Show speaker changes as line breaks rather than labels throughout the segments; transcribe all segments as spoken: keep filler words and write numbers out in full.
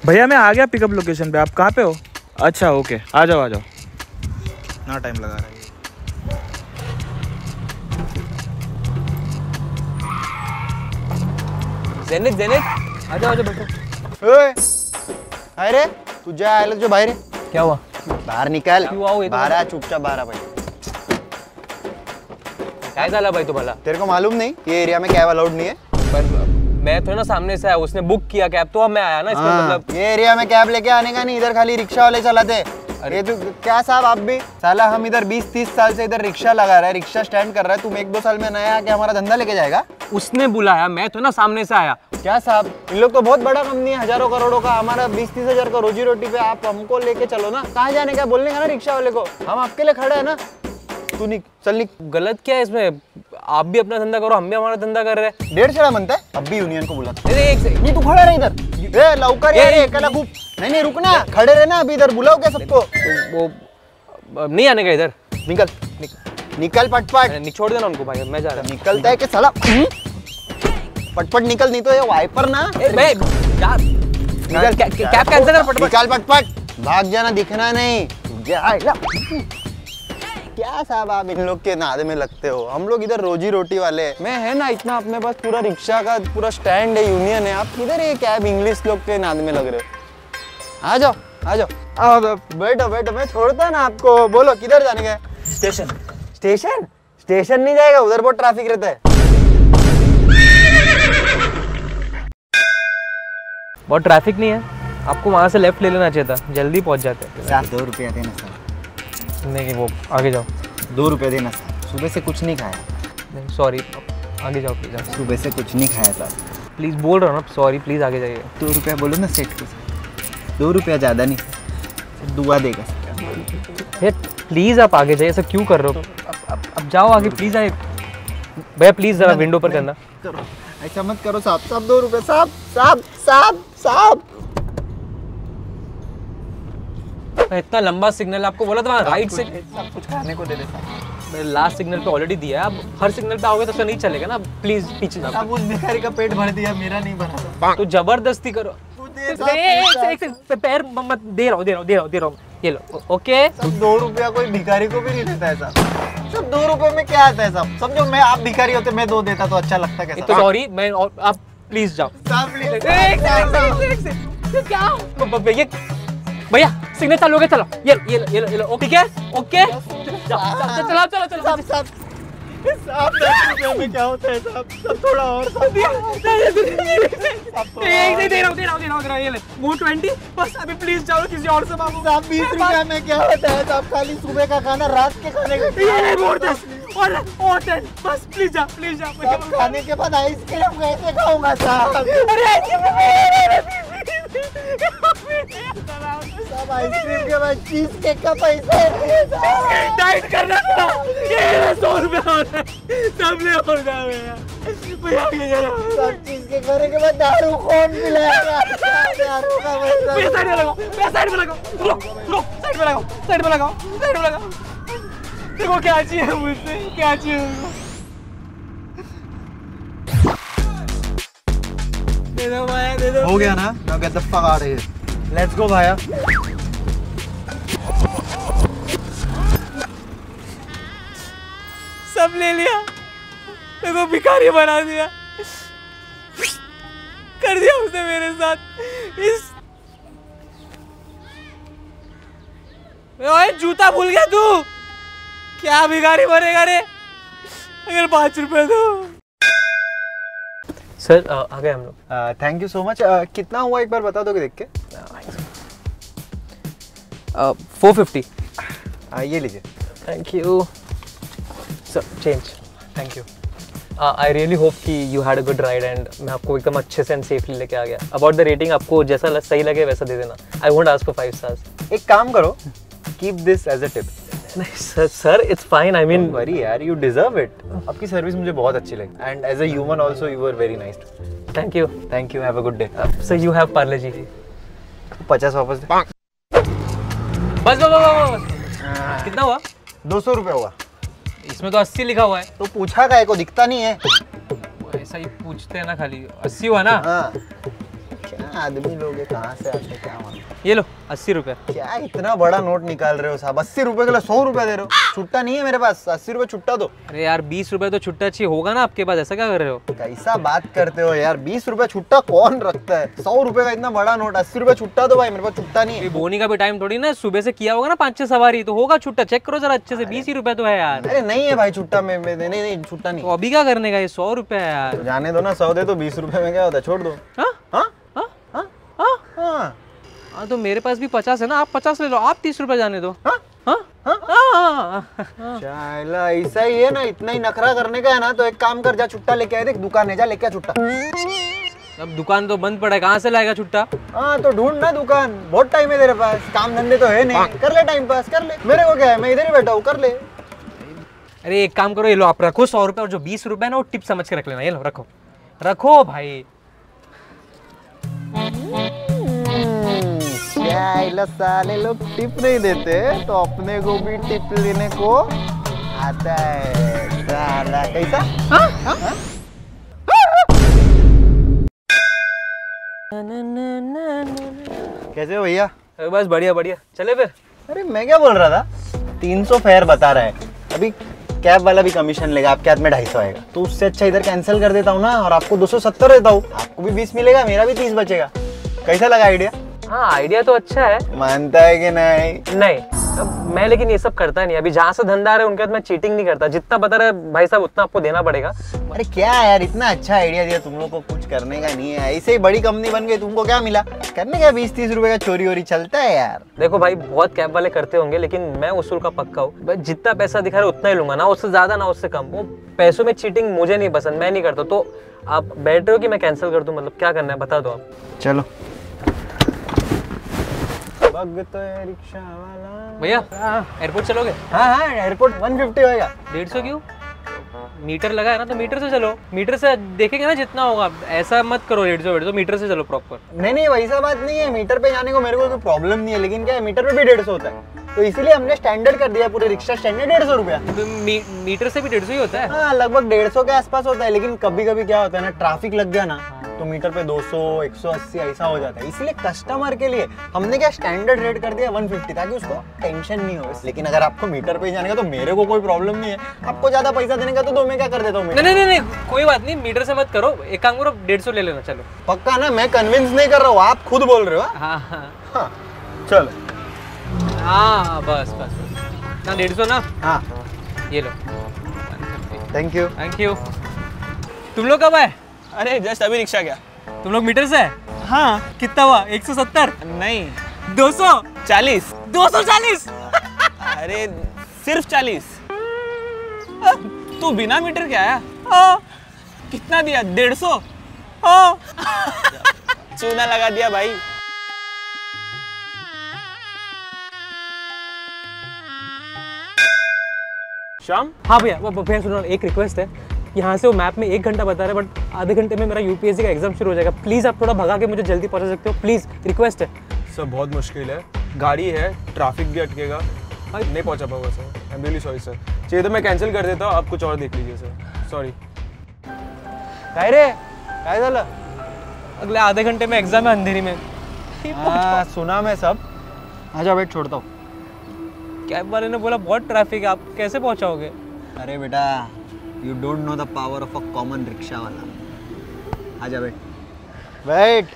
भैया मैं आ गया पिकअप लोकेशन पे, आप कहाँ पे हो? अच्छा ओके, आ जाओ आ जाओ।
ना टाइम लगा रहा है।
जेनित जेनित आ जाओ आ जाओ बैठो।
ओए अरे तुझे आयला जो बाहर है।
क्या हुआ?
बाहर निकल।
क्यों आओ?
बाहर आ, चुपचाप बाहर आ भाई।
काय झाला भाई तुम्हाला?
तेरे को मालूम नहीं ये एरिया में कैब अलाउड नहीं है?
पर मैं थोड़ा ना सामने से आया, उसने बुक किया कैब तो अब मैं आया ना इसमें। मतलब
ये एरिया में कैब लेके आने का नहीं, इधर खाली रिक्शा वाले चलाते। अरे तू क्या साहब, आप भी साला, हम इधर बीस तीस साल से इधर रिक्शा लगा रहा है, रिक्शा स्टैंड कर रहा है, तुम एक दो साल में नया आके हमारा धंधा लेके जाएगा?
उसने बुलाया, मैं तो ना सामने से आया।
क्या साहब, इन लोग तो बहुत बड़ा कंपनी है, हजारों करोड़ों का, हमारा बीस तीस हजार का रोजी रोटी पे आप हमको लेके चलो ना। कहाँ जाने का बोलने का ना रिक्शा वाले को, हम आपके लिए खड़े हैं ना। तू निक चल निक।
गलत क्या है इसमें? आप भी अपना धंधा करो, हम भी हमारा धंधा कर रहे हैं।
डेढ़ सड़ा बनता है, अब भी यूनियन को बुला।
एक से
नहीं तू खड़ा रहे इधर, ए लौकर यार, ये कला खूब। नहीं नहीं रुकना, खड़े रहना अभी इधर, बुलाओ क्या सबको?
वो नहीं आने का इधर।
निकल निकल पटपट।
छोड़ देना उनको भाई, मैं जा रहा हूँ।
निकलता है कि साला पटपट निकल, नहीं तो ये वाइपर ना।
मैं यार निकल, कैब कैंसिल कर पटपट।
निकल पटपट, भाग जाना, दिखना नहीं। क्या साहब आप इन लोग के नादे में लगते हो? हम लोग इधर रोजी रोटी वाले। मैं है ना इतना, अपने पास पूरा रिक्शा का पूरा स्टैंड है, यूनियन है। आप किधर ये कैब इंग्लिश लोग के नाद में लग रहे हो? आ जाओ आ जाओ आओ, बैठो बैठो, मैं छोड़ता ना आपको। बोलो किधर जाने का?
स्टेशन।
स्टेशन स्टेशन नहीं जाएगा, उधर बहुत ट्रैफिक रहता है।
बहुत ट्रैफिक नहीं है, आपको वहाँ से लेफ्ट ले लेना चाहिए था, जल्दी पहुँच जाते।
सर दो रुपया देना सर।
नहीं वो आगे जाओ।
दो रुपये देना सर, सुबह से कुछ नहीं खाया।
नहीं सॉरी, आगे जाओ प्लीज।
सुबह से कुछ नहीं खाया सर।
प्लीज़ बोल रहा हूँ ना, सॉरी प्लीज़ आगे जाइए।
दो रुपया बोलो ना सेठ को सर, दो रुपया ज़्यादा नहीं सर, दुआ देगा सर।
भैया प्लीज़ आप आगे जाइए, ऐसा क्यों कर रहे हो? अब, अब, अब जाओ आगे प्लीज़। आए भैया प्लीज़ ज़रा विंडो पर करना।
करो ऐसा मत करो साहब, साहब दो रुपये साहब साहब साहब साहब।
इतना लंबा सिग्नल आपको बोला था राइट से
कुछ खाने को दे दे साहब।
मैंने लास्ट सिग्नल पे ऑलरेडी दिया है, अब हर सिग्नल पे आओगे तो नहीं चलेगा ना, प्लीज पीछे जाओ।
अब उस भिखारी का पेट भर दिया, मेरा नहीं भरा।
तो जबरदस्ती करो। पैर मत, दे रहा हूँ दे रहा हूँ दे रहा हूँ दे रहा हूँ, ये लो ओके।
सब दो रुपया कोई भिखारी को भी नहीं देता है साहब। सब दो रुपए में क्या आता है साहब? समझो मैं, आप भिखारी होते मैं दो देता तो अच्छा लगता कैसा?
तो सॉरी मैं, आप प्लीज जाओ भैया। भैया सिग्नल चालू हो गया, चलो ये ये ये लो ये लो ओके। क्या ओके चलो चलो चलो
साहब साहब साहब दस रुपये में क्या होता है साहब? सब थोड़ा और
दे रहा हूँ दे रहा हूँ दे रहा हूँ, ये ले वो ट्वेंटी बस, अभी प्लीज जाओ किसी और से मांगो।
साहब बीस रुपये में क्या होता है साहब? खाली सुबह का खाना, रात के खाने का
ये और दस और और टेन बस, प्लीज जा प्लीज जा।
सब खाने के बाद आइसक्रीम कैसे खाऊंगा साहब?
अरे
सब आइसक्रीम के बाद चीज केक का पैसा
डाइट करना था, ये सौ रुपए और सब ले और भैया भैया।
सब चीज के खाने के बाद दारू कौन पिलाएगा? दारू का पैसा।
साइड में लगाओ, साइड में लगाओ, रुक रुक साइड में लगाओ, साइड में लगाओ, साइड में लगाओ। देखो क्या चाहिए मुझसे, क्या चाहिए? दे दो भाई दे दो।
हो गया ना? now get the fuck out of here. Let's go भाया।
सब ले लिया, देखो भिखारी बना दिया, कर दिया उसने मेरे साथ। इस ओए जूता भूल गया तू, क्या भिखारी बनेगा रे? अगर पाँच रुपए दो। सर आ गए हम लोग।
Thank you so much. कितना हुआ एक बार बता दोगे देख के?
Four fifty.
ये लीजिए।
Thank you sir, change. Thank you. I really hope कि you had a good ride and मैं आपको एकदम अच्छे से एंड सेफली लेके आ गया। अबाउट द रेटिंग आपको जैसा सही लगे वैसा दे देना। I won't ask for five stars.
एक काम करो, keep this as a tip.
नहीं sir sir it's fine, I mean
worry यार, यू डिजर्व इट। आपकी सर्विस मुझे बहुत अच्छी लगी and as a human also you were very nice.
Thank you
thank you, have a good day.
Sir you have Parle G.
पचास वापस दे।
बस बस बस कितना हुआ?
दो सौ रुपये हुआ।
इसमें तो अस्सी लिखा हुआ है।
तो पूछा का है को दिखता नहीं है?
ऐसा ही पूछते हैं ना खाली। अस्सी हुआ ना?
हाँ। आदमी लोग हैं, कहाँ से आते क्या मालूम।
ये लो अस्सी रुपए।
क्या इतना बड़ा नोट निकाल रहे हो साहब? अस्सी रुपए के लिए सौ रुपए दे रहे हो? छुट्टा नहीं है मेरे पास, अस्सी रुपए छुट्टा दो।
अरे यार बीस रुपए तो छुट्टा चाहिए होगा ना आपके पास, ऐसा क्या कर रहे हो?
कैसा बात करते हो यार, बीस रुपए छुट्टा कौन रखता है? सौ रुपए का इतना बड़ा नोट, अस्सी रुपए छुट्टा दो भाई, मेरे पास छुट्टा नहीं है।
बोनी का भी टाइम थोड़ी ना, सुबह से किया होगा ना पाँच छह सवारी, तो होगा छुट्टा। चेक करो जरा अच्छे से, बीस ही रुपए तो है यार।
अरे नहीं है भाई छुट्टा, में नहीं नहीं छुट्टा नहीं।
तो अभी क्या करने का, ये सौ रुपए है यार।
जाने दो ना, सौ दे तो बीस रुपए में क्या होता है, छोड़ दो।
हाँ
हाँ
हाँ
हाँ
हाँ
हाँ
हाँ तो मेरे पास भी पचास है ना, आप पचास ले लो, आप तीस रुपए जाने दो।
हाँ
हाँ हाँ हाँ हाँ।
चाइला ऐसा ही है ना, इतना ही नखरा करने का है ना, तो एक काम कर, जा छुट्टा लेके आए, देख दुकान है, जा लेके आ छुट्टा।
अब दुकान तो बंद पड़ा है, कहाँ से लाएगा छुट्टा?
हाँ तो ढूंढ ना दुकान, बहुत टाइम है तेरे पास, काम धंधे तो है नहीं, कर ले टाइम पास, कर ले। मेरे को क्या है, मैं इधर ही बैठा हूँ, कर ले।
अरे एक काम करो, ये लो आप रखो सौ रुपए, और जो बीस रुपए है ना वो टिप समझ के रख लेना। ये लो रखो रखो भाई।
चाइला साले लोग टिप नहीं देते तो अपने को भी टिप लेने को आता है साला। कैसा? हाँ? हाँ? कैसे हो भैया?
बस बढ़िया बढ़िया, चले फिर।
अरे मैं क्या बोल रहा था, तीन सौ फेयर बता रहा है, अभी कैब वाला भी कमीशन लेगा, आपके हाथ में ढाई सौ आएगा, तो उससे अच्छा इधर कैंसिल कर देता हूँ ना, और आपको दो सौ सत्तर देता हूँ, आपको भी बीस मिलेगा, मेरा भी तीस बचेगा। कैसा लगा आइडिया?
हाँ आइडिया तो अच्छा है।
मानता है कि नहीं?
नहीं अब मैं लेकिन ये सब करता नहीं, अभी जहाँ से धंधा आ रहा है उनके साथ मैं चीटिंग नहीं करता, जितना बता रहा है भाई साहब उतना आपको देना पड़ेगा।
अरे क्या यार, इतना अच्छा आइडिया दिया, तुम लोग को कुछ करने का नहीं है, ऐसे ही बड़ी कंपनी बन गई, तुमको क्या मिला? करने का बीस तीस रुपए का चोरी वोरी चलता है यार।
देखो भाई बहुत कैब वाले करते होंगे, लेकिन मैं उसूल का पक्का हूँ, जितना पैसा दिखा रहा है उतना ही लूंगा, ना उससे ज्यादा ना उससे कम। वो पैसों में चीटिंग मुझे नहीं पसंद, मैं नहीं करता। तो आप बैठ रहे हो कि मैं कैंसिल कर दूं, मतलब क्या करना है बता दो आप।
चलो तो रिक्शा वाला
भैया एयरपोर्ट चलोगे?
हाँ हाँ एयरपोर्ट एक सौ पचास होएगा।
डेढ़ सौ क्यों? मीटर लगा है ना, तो मीटर से चलो, मीटर से देखेंगे ना जितना होगा। ऐसा मत करो डेढ़ सौ डेढ़ सौ, मीटर से चलो प्रॉपर।
नहीं नहीं वैसा बात नहीं है, मीटर पे जाने को मेरे को कोई प्रॉब्लम नहीं है, लेकिन क्या है मीटर पे भी डेढ़ सौ होता है, तो इसीलिए हमने स्टैंडर्ड कर दिया, पूरे रिक्शा स्टैंडर्ड डेढ़ सौ रुपया।
मी, मीटर से भी डेढ़ सौ ही होता है?
हाँ लगभग डेढ़ सौ के आसपास होता है, लेकिन कभी कभी क्या होता है ना, ट्रैफिक लग गया ना तो मीटर पे दो सौ एक सौ अस्सी ऐसा हो जाता है, इसलिए कस्टमर के लिए हमने क्या स्टैंडर्ड रेट कर दिया एक सौ पचास, ताकि उसको टेंशन नहीं हो। लेकिन अगर आपको मीटर पे जाने का तो मेरे को कोई प्रॉब्लम नहीं है, आपको ज्यादा पैसा देने का तो दो, मैं क्या कर देता हूँ।
नहीं नहीं नहीं कोई बात नहीं, मीटर से मत करो, एक काम करो डेढ़ सौ ले लेना। चलो
पक्का ना, मैं कन्विंस नहीं कर रहा हूँ, आप खुद बोल रहे हो।
हाँ हाँ
हाँ चलो
हाँ बस बस बस ना, डेढ़ सौ ना।
हाँ
ये लो,
थैंक यू।
Thank you. तुम लोग कब आए?
अरे जस्ट अभी रिक्शा गया।
तुम लोग मीटर से?
हाँ।
कितना हुआ? एक सौ सत्तर?
नहीं,
दो सौ
चालीस।
दो सौ चालीस?
अरे सिर्फ चालीस। तू बिना मीटर के आया?
हाँ।
कितना दिया? डेढ़ सौ?
हाँ।
चूना लगा दिया भाई। श्याम?
हाँ भैया, वो भैया सुनो, एक रिक्वेस्ट है, यहाँ से वो मैप में एक घंटा बता रहे हैं, बट आधे घंटे में मेरा यूपीएससी का एग्जाम शुरू हो जाएगा। प्लीज़ आप थोड़ा भगा के मुझे जल्दी पहुँचा सकते हो, प्लीज़ रिक्वेस्ट है।
सर बहुत मुश्किल है, गाड़ी है, ट्रैफिक भी अटकेगा, नहीं पहुँचा पाऊंगा sir. I am really sorry sir, चाहिए तो मैं कैंसिल कर देता हूँ, आप कुछ और देख लीजिए सर, सॉरी।
काय रे, काय झालं?
अगले आधे घंटे में एग्जाम है अंधेरी में।
हाँ सुना मैं सब, आजा वेट छोड़ता हूँ।
कैब वाले ने बोला बहुत ट्रैफिक है, आप कैसे पहुँचाओगे?
अरे बेटा, you don't know the power of a common rickshaw वाला। आजा वेट वेट।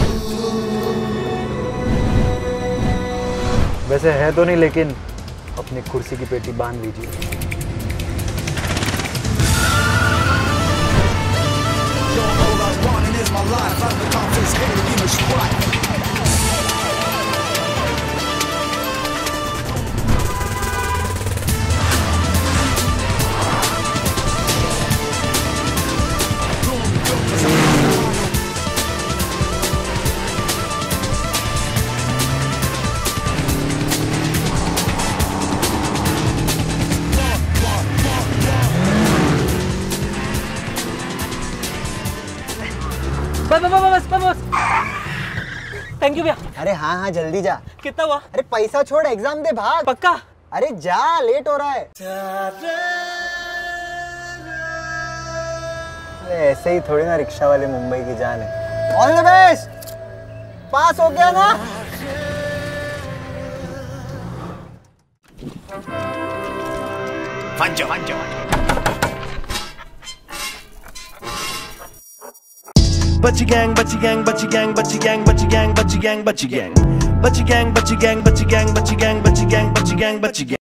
वैसे है तो नहीं, लेकिन अपनी कुर्सी की पेटी बांध लीजिए।
बस बस बस बस बस। थैंक यू भैया।
अरे हाँ हाँ जल्दी जा।
कितना हुआ?
अरे पैसा छोड़, एग्जाम दे, भाग।
पक्का?
अरे जा, लेट हो रहा है। अरे ऐसे ही थोड़ी ना रिक्शा वाले मुंबई की जान है। All the best. पास हो गया ना।
Fanjo, Fanjo. Butchie gang, butchie gang, butchie gang, butchie gang, butchie gang, butchie gang, butchie gang, butchie gang, butchie gang, butchie gang, butchie gang, butchie gang, butchie gang, butchie gang.